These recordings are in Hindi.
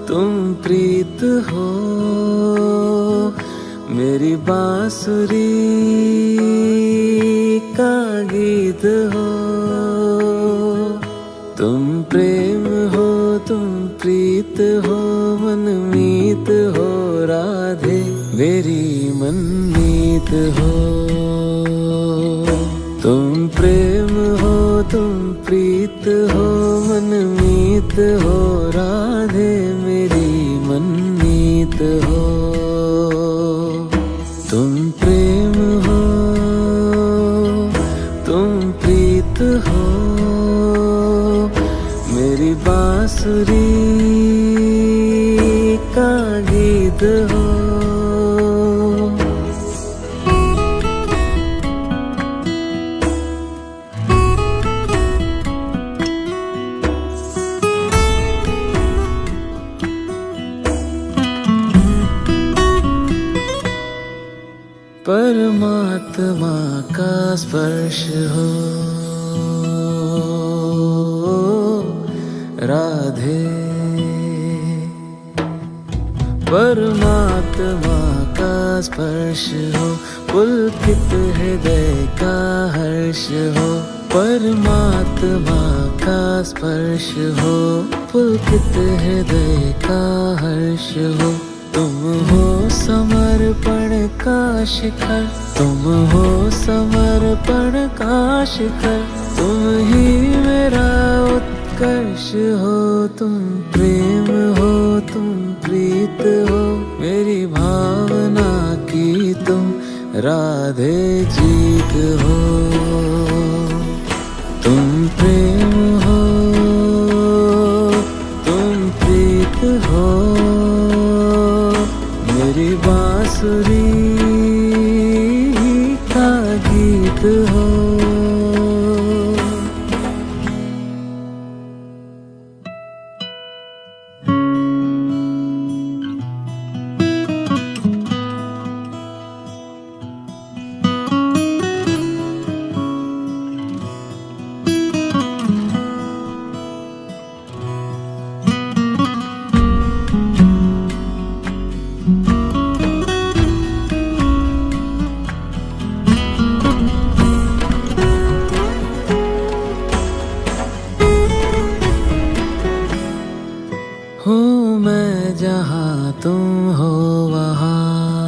तुम प्रीत हो, मेरी बांसुरी का गीत हो। तुम प्रेम हो, तुम प्रीत हो, मनमीत हो राधे मेरी मनमीत हो। तुम प्रेम हो, तुम प्रीत हो, मनमीत हो राधे मेरी मनमीत हो। तुम प्रेम हो, तुम प्रीत हो, मेरी बांसुरी का गीत हो। परमात्मा का स्पर्श हो राधे, परमात्मा का स्पर्श हो, पुलकित हृदय का हर्ष हो। परमात्मा का स्पर्श हो, पुलकित हृदय का हर्ष हो। तुम हो समर्पण का शिखर, तुम हो समर्पण का शिखर, तुम ही मेरा उत्कर्ष हो। तुम प्रेम हो, तुम प्रीत हो, मेरी भावना की तुम राधे जीत हो। तुम प्रेम हो, तुम प्रीत हो, मेरी बांसुरी का गीत हो। हूँ मैं जहाँ तुम हो वहाँ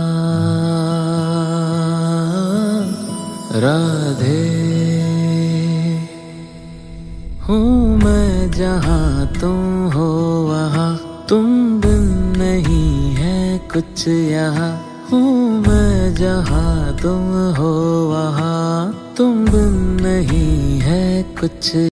राधे, हूँ मैं जहाँ तुम हो वहाँ, तुम बिन नहीं है कुछ यहाँ। हूँ मैं जहाँ तुम हो वहाँ, तुम बिन नहीं है कुछ।